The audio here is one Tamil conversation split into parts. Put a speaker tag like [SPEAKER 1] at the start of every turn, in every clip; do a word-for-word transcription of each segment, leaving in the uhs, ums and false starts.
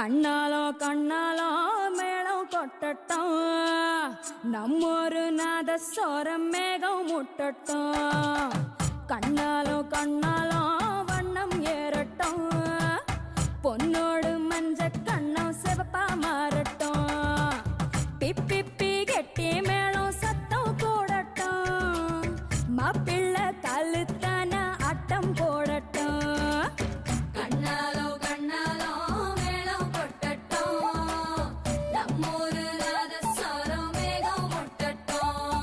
[SPEAKER 1] கண்ணாலோ கண்ணாலோ மேளம் கொட்டட்டும், நம்மொரு நாதஸ்வரம் மேகம் முட்டட்டும். கண்ணாலோ கண்ணாலோ வண்ணம் ஏறட்டும், பொன்னோடு மஞ்ச கண்ணம் சிவப்பா மாறட்டும். பிப்பி கெட்டி மேளம் சத்தம் போடட்டும், மாப்பிள்ளை கழுத்தான ஆட்டம் போடட்டும். கண்ணாலோ கண்ணாலோ மேளம் கொட்டட்டும், நம்மூரு நாதஸ்வரம் மேகம் முட்டட்டும்.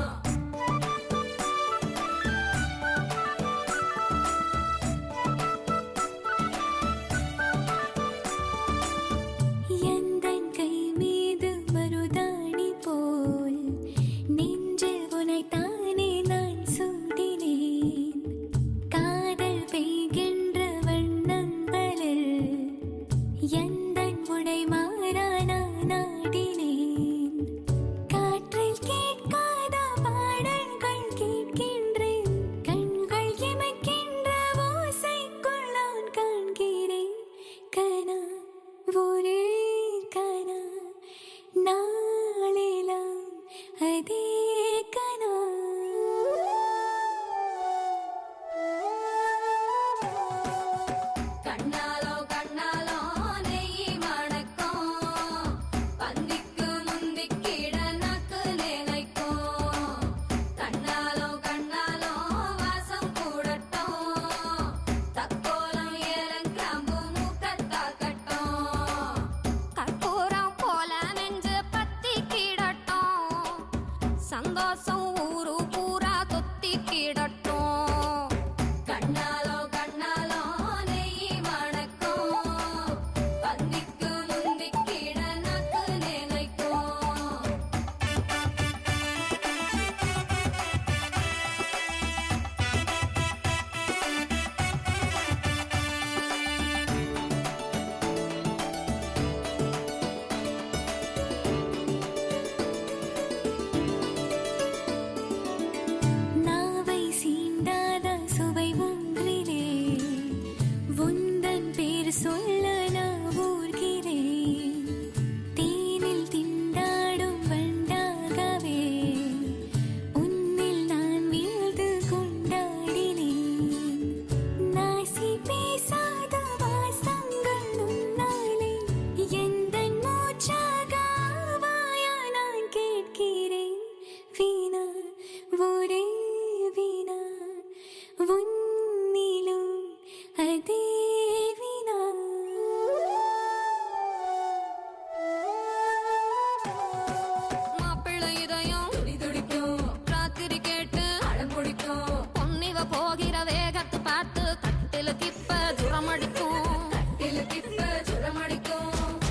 [SPEAKER 2] எந்தன் கை மீது மருதாணி போல் நெஞ்சில் உனைத்தானே நான் சூடினேன். காதல் பெய்கின்ற வண்ணங்களில் எந்தன் உடை மாறா நான் நாடினேன். காற்றில் கேட்காத பாடல்கள் கேட்கின்றேன், கண்கள் இமைக்கின்ற ஓசைக்குள் நான் காண்கிறேன். கனா ஒரே கனா, நாளெல்லாம் அதே கனா.
[SPEAKER 1] கண்ணாலோ கண்ணாலோ நெய் மணக்கும், பந்திக்கு முந்திக்கிட நாக்கு நினைக்கும். கண்ணாலோ கண்ணாலோ வாசம் கூடட்டும், தக்கோலம் ஏலங்கிராம்பு மூக்கத்தாக்கட்டும். கற்பூரம் போல நெஞ்சு பத்தி கிடட்டும், சந்தோஷம் ஊரு பூரா தொத்தி கிடட்டும். கண்ணாலோ கண்ணாலோ நெய் மணக்கும், பந்திக்கு முந்திக்கிட நாக்கு நினைக்கும்.
[SPEAKER 2] நாவை சீண்டாத சுவை ஒன்றிலே உந்தன் பேர் சொல்ல நான் ஊர்கிறேன். தேனில் திண்டாடும் வண்டாகவே உன்னில் நான் வீழ்ந்து கொண்டாடினேன். நாசி பேசாத வாசங்கள் உன்னாலே எந்தன் மூச்சாக ஆவாயா நான் கேட்கிறேன். வீணா ஒரே வீணா, உன்னிலும் அதே வீணா.
[SPEAKER 1] மாப்பிள்ளை இதயம் துடி துடிக்கும், ராத்திரி கேட்டு அடம் பிடிக்கும். பொன்னிவ போகிற வேகத்து பார்த்து கட்டில கிப்ப ஜுரமடிக்கும், கட்டில கிப்ப ஜுரமடிக்கும்.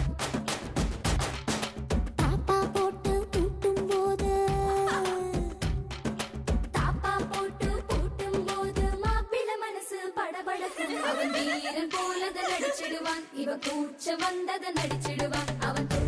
[SPEAKER 2] தாப்பா போட்டு பூட்டும் போது,
[SPEAKER 1] தாப்பா போட்டு பூட்டும் போது மாப்பிள்ளை மனசு படபடக்கும். அவன் வீரன் போலத நடிச்சிடுவான், இவ கூச்ச வந்தத நடிச்சிடுவான். அவன்